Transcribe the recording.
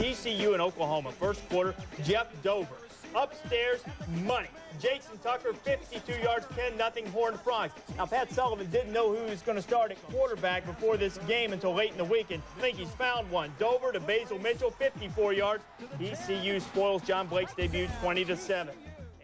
TCU and Oklahoma. First quarter, Jeff Dover. Upstairs, money. Jason Tucker, 52 yards, 10-0 Horned Frogs. Now, Pat Sullivan didn't know who he was going to start at quarterback before this game until late in the week, and I think he's found one. Dover to Basil Mitchell, 54 yards. TCU spoils John Blake's debut, 20-7.